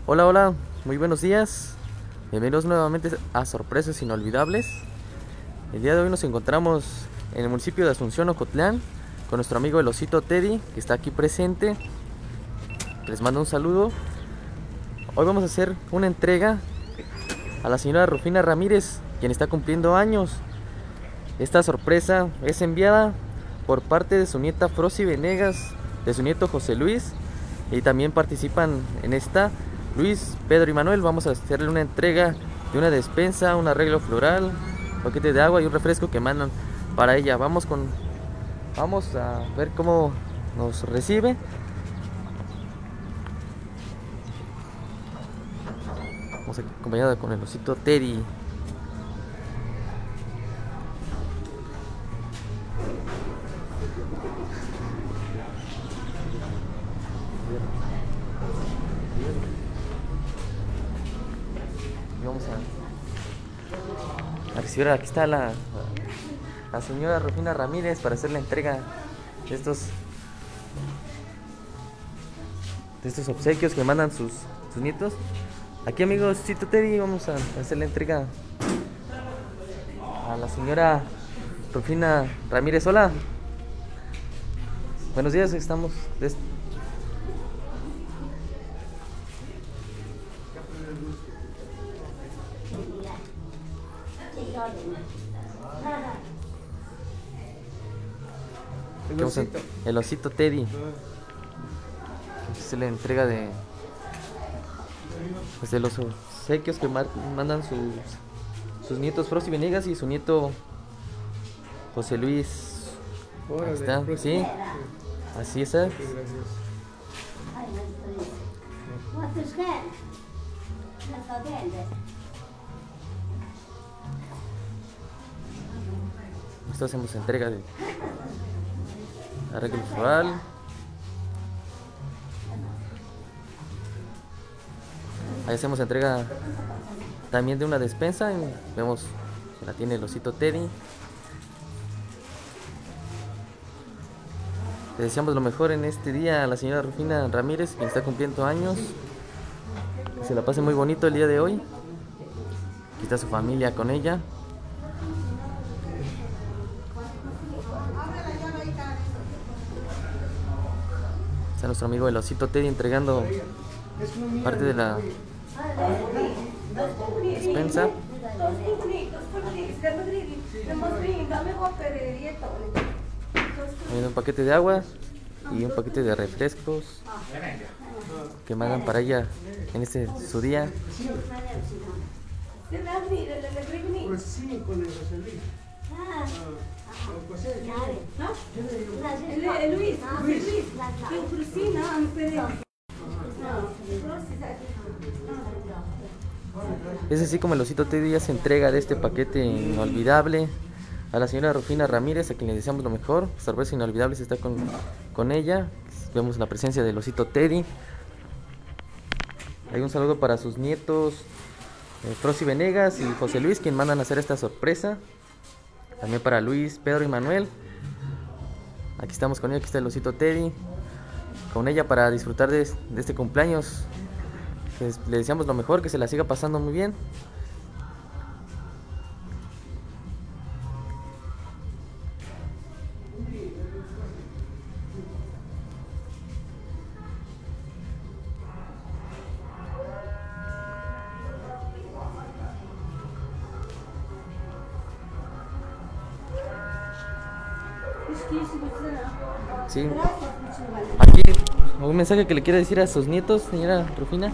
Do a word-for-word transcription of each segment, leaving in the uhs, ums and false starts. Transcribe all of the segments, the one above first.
Hola, hola, muy buenos días. Bienvenidos nuevamente a Sorpresas Inolvidables. El día de hoy nos encontramos en el municipio de Asunción, Ocotlán, con nuestro amigo el osito Teddy, que está aquí presente. Les mando un saludo. Hoy vamos a hacer una entrega a la señora Rufina Ramírez, quien está cumpliendo años. Esta sorpresa es enviada por parte de su nieta Frosy Venegas, de su nieto José Luis, y también participan en esta Luis, Pedro y Manuel. Vamos a hacerle una entrega de una despensa, un arreglo floral, un paquete de agua y un refresco que mandan para ella. Vamos con vamos a ver cómo nos recibe. Vamos acompañada con el osito Teddy. Y vamos a, a recibir, aquí está la, la señora Rufina Ramírez para hacer la entrega de estos de estos obsequios que mandan sus, sus nietos. Aquí, amigos, Osito Teddy, vamos a hacer la entrega a la señora Rufina Ramírez. Hola, buenos días, estamos de El osito. el osito Teddy. Es la entrega de, pues, de los obsequios que mandan sus, sus nietos Frosy Venegas y su nieto José Luis. Ahí está, sí, así es. Gracias. Esto hacemos entrega de arreglo floral. Ahí hacemos entrega también de una despensa. Y vemos que la tiene el osito Teddy. Le deseamos lo mejor en este día a la señora Rufina Ramírez, quien está cumpliendo años. Que se la pase muy bonito el día de hoy. Aquí está su familia con ella. Está nuestro amigo el osito Teddy entregando parte de la despensa. Hay un paquete de agua y un paquete de refrescos que mandan para ella en este su día. Es así como el osito Teddy ya se entrega de este paquete inolvidable a la señora Rufina Ramírez, a quien le deseamos lo mejor. Sorpresa inolvidable se está con, con ella. Vemos la presencia del osito Teddy. Hay un saludo para sus nietos eh, Frosy Venegas y José Luis, quien mandan a hacer esta sorpresa. También para Luis, Pedro y Manuel. Aquí estamos con ella, aquí está el osito Teddy con ella para disfrutar de, de este cumpleaños. Les, le deseamos lo mejor, que se la siga pasando muy bien. Sí. Aquí, un mensaje que le quiere decir a sus nietos, señora Rufina.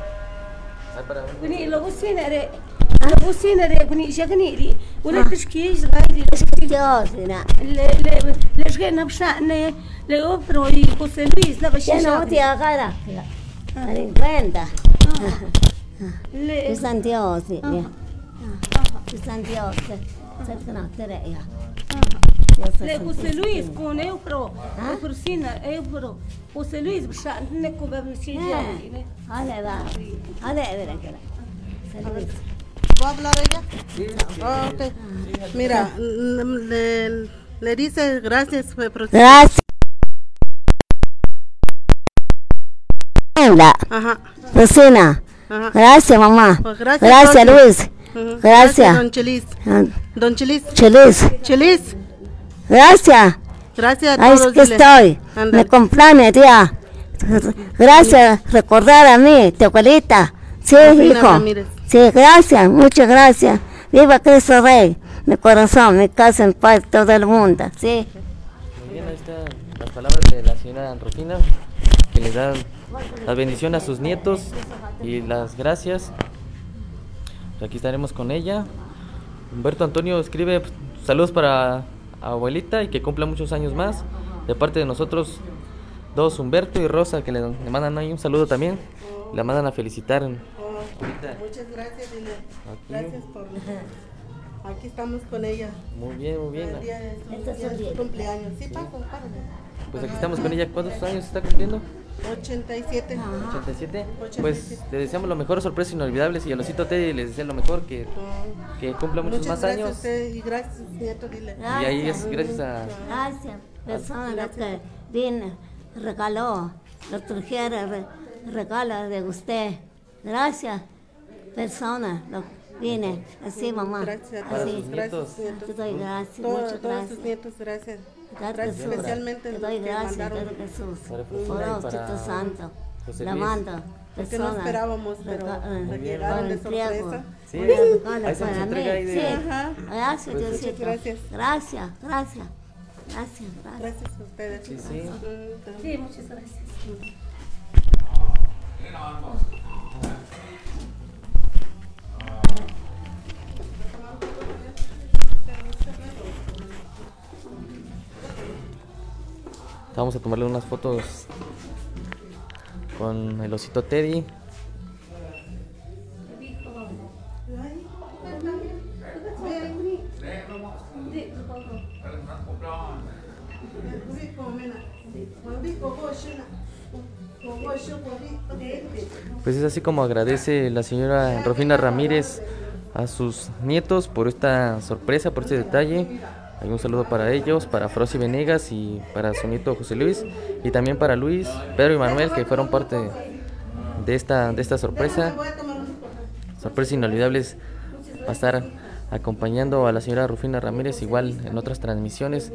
Le José Luis con eu pro, eu prosina, eu pro. José Luis bsha ne ko bab nchi jani ne. Hale va. Hale vera que. ¿Puedo hablar ella? Sí. Oh, okay. Mira, le, le dice gracias por Gracias. Ajá. Rosina. Ajá. Gracias, mamá. Pues gracias, Gracias, don- Luis. Ujú. Gracias. Don Chelis. Ah, Don Chelis. Chelis. Chelis. Gracias. Gracias a Ahí todos. es que dile. estoy. Ándale. Me cumpleaños, tía. Gracias. Recordar a mí, tu abuelita. Sí, Rufina hijo. Ramírez. Sí, gracias. Muchas gracias. Viva Cristo Rey. Mi corazón, mi casa en paz, todo el mundo. Sí. Muy bien, ahí están las palabras de la señora Rufina, que le da la bendición a sus nietos y las gracias. Aquí estaremos con ella. Humberto Antonio escribe pues, saludos para abuelita y que cumpla muchos años más. De parte de nosotros dos, Humberto y Rosa, que le, le mandan ahí un saludo también. La mandan a felicitar. Ahorita. Muchas gracias, dile. Aquí. Gracias por. Aquí estamos con ella. Muy bien, muy bien. El día de su, día de su cumpleaños. Sí, pasa, párale. Pues aquí estamos con ella. ¿Cuántos años está cumpliendo? ochenta y siete. ochenta y siete. ochenta y Pues siete. le deseamos lo mejor, sorpresas inolvidables. Y a Losito Teddy les desea lo mejor, que, que cumpla muchos Muchas más gracias a años. usted y gracias, nieto, dile. Y ahí es gracias a. Gracias, persona que vino, regaló, lo trajeron, re, regalo de usted. Gracias, persona, lo vine, así mamá, Gracias a Para todos, sus así. nietos. gracias, nietos. Te doy gracias, Todo- muchas todos gracias. sus nietos, gracias. Gracias, Gracias Jesús. especialmente Te los doy que gracias, mandaron. Padre Jesús. Para Por Fusina y Espíritu para Santo. José La Luis. mando, Porque persona. no esperábamos, pero Rega- eh, nos llegaron de entrego. sorpresa. Sí, Un regalo ahí se nos para entrega mí, ahí de- sí. Ajá. Gracias, Pues, Diosito. muchas gracias. Gracias, gracias. Gracias, gracias. Gracias a ustedes. Sí, sí. Mm, Sí, muchas gracias. Vamos a tomarle unas fotos con el osito Teddy. Pues es así como agradece la señora Rufina Ramírez a sus nietos por esta sorpresa, por este detalle. Hay un saludo para ellos, para Frosy Venegas y para su nieto José Luis, y también para Luis, Pedro y Manuel, que fueron parte de esta, de esta sorpresa. Sorpresas inolvidables. Va a estar acompañando a la señora Rufina Ramírez igual en otras transmisiones.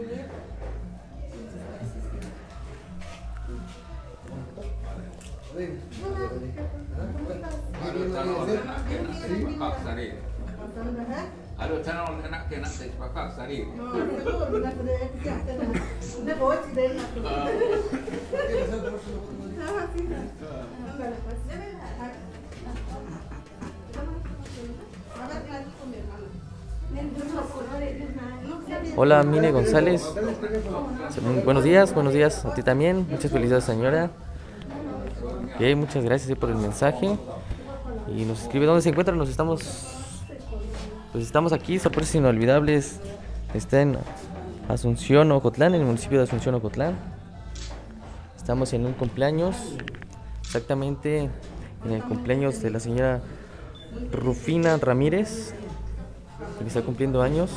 Halo, channel anak ke nak saya sepakat sari. Hola, Mine González. Buenos días, buenos días a ti también. Muchas felicidades, señora. Ok, muchas gracias eh, por el mensaje. Y nos escribe dónde se encuentran. Nos estamos, pues estamos aquí, sorpresas inolvidables. Está en Asunción, Ocotlán, en el municipio de Asunción, Ocotlán. Estamos en un cumpleaños, exactamente en el cumpleaños de la señora Rufina Ramírez, que está cumpliendo años.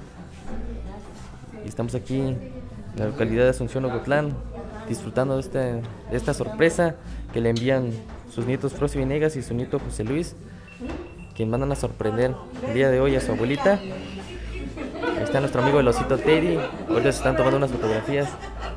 Y estamos aquí en la localidad de Asunción, Ocotlán, disfrutando de esta, de esta sorpresa que le envían sus nietos Frosy Venegas y su nieto José Luis, quien mandan a sorprender el día de hoy a su abuelita. Ahí está nuestro amigo el osito Teddy. Ahorita se están tomando unas fotografías.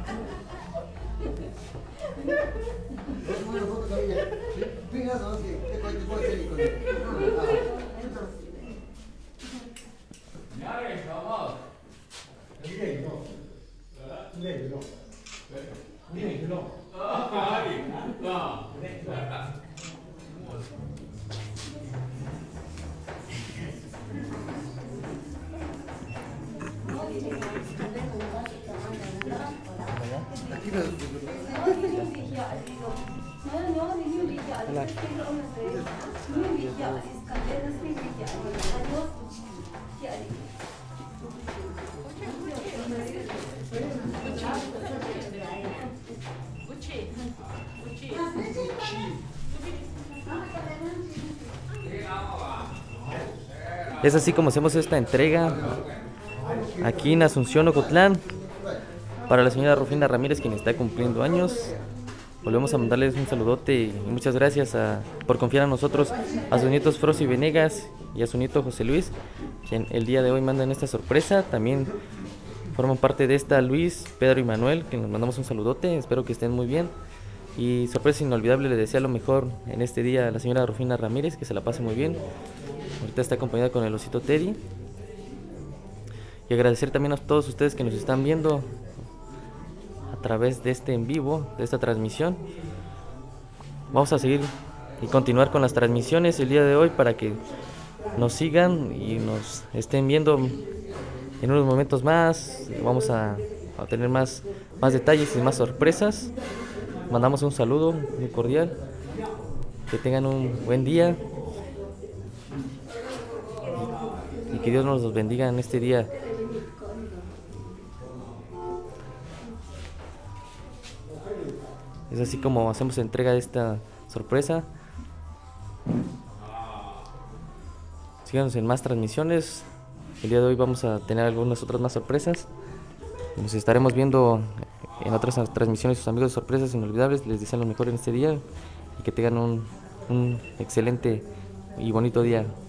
Es así como hacemos esta entrega aquí en Asunción, Ocotlán, para la señora Rufina Ramírez, quien está cumpliendo años. volvemos a mandarles un saludote y muchas gracias a, por confiar en nosotros, a sus nietos Frosi Venegas y a su nieto José Luis, quien el día de hoy mandan esta sorpresa. También forman parte de esta Luis, Pedro y Manuel, que nos mandamos un saludote, espero que estén muy bien. Y sorpresa inolvidable, le desea lo mejor en este día a la señora Rufina Ramírez, que se la pase muy bien. Ahorita está acompañada con el osito Teddy. Y agradecer también a todos ustedes que nos están viendo a través de este en vivo, de esta transmisión. Vamos a seguir y continuar con las transmisiones el día de hoy para que nos sigan y nos estén viendo en unos momentos más. Vamos a, a tener más, más detalles y más sorpresas. Mandamos un saludo muy cordial. Que tengan un buen día. Y que Dios nos los bendiga en este día. Es así como hacemos entrega de esta sorpresa. Síganos en más transmisiones. El día de hoy vamos a tener algunas otras más sorpresas. Nos estaremos viendo en otras transmisiones. Sus amigos de Sorpresas Inolvidables les desean lo mejor en este día y que tengan un, un excelente y bonito día.